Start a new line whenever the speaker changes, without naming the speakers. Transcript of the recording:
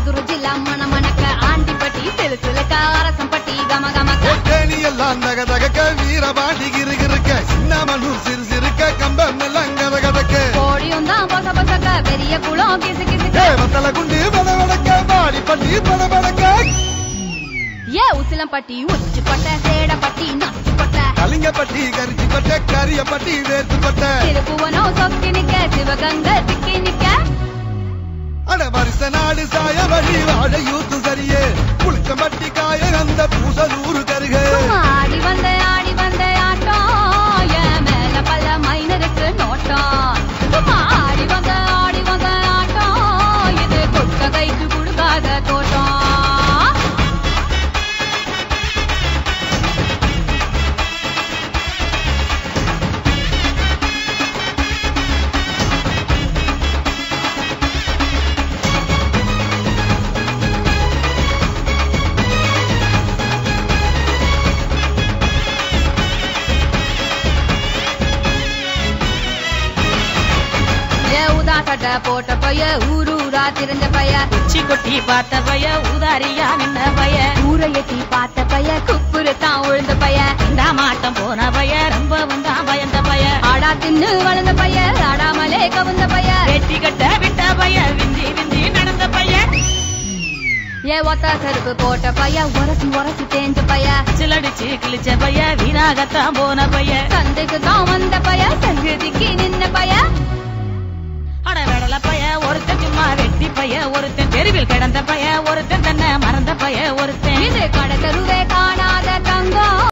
மதுரை ஜில்லா மணமணக்க ஆண்டிப்பட்டி சிலுசிலுக்க அரசம்பட்டி கமகமக்க
தேனி எல்லாம் தகதகக்க வீரபாண்டி கிருகிருக்க சின்னமனூர் சிறுசிருக்க கம்பம் எல்லாம் கதகதக்க
கோடியும் தான் பொச பொசக்க பெரிய குளம் கிசு கிசுக்க
வத்தல குண்டு பதவடக்க பாடிப்பட்டி பதவடக்க
ஏ உசிலம்பட்டி உச்சிப்பட்ட சேடப்பட்டி நச்சுப்பட்ட
கலிங்கப்பட்டி கரிச்சிப்பட்ட கரியப்பட்டி வேர்த்துப்பட்ட
திருப்புவனம் சொக்கி நிக்க சிவகங்கை திக்கி நிக்க
அட வருஷ நாடு சாய வழி வாழ யூத்து சரியே புளிச்சம்பட்டி காய அந்த பூசலூரு கருக
ஆடி வந்த ஆட்டம் என் மேல பல மைனருக்கு நோட்டம் ஆடி வந்த ஆட்டம் இது கொட்ட கைக்கு கொடுக்காத தோட்டம் போட்ட பைய ஊரூரா திறந்த பைய
உச்சி கொட்டி பார்த்த பைய ஊதாரியா நின்ன பைய
ஊரை எட்டி பார்த்த பைய குப்புரு தான் உழுந்த பைய
இந்த மாட்டம் போன பைய ரொம்ப வந்தான் பயந்த பைய
ஆடா தின்னு வளர்ந்த பைய ஆடாமலே கவுந்த பைய
வெட்டி கட்ட விட்ட பைய விந்தி விந்தி நடந்த பைய
ஏ ஒத்த செருப்பு போட்ட பைய உரசி தேஞ்ச பைய
சிலடிச்சு கிழிச்ச பைய வீணாகத்தான் போன பைய
சந்தைக்கு தான் வந்த பைய சங்கதிக்கு நின்ன பைய
அட வெடல பைய ஒருத்தன் சும்மா வெட்டி பைய ஒருத்தன் தெருவில் கிடந்த பைய ஒருத்தன் தன்னை மறந்த பைய ஒருத்தன்
இது கடை தெருவே காணாத தங்கம்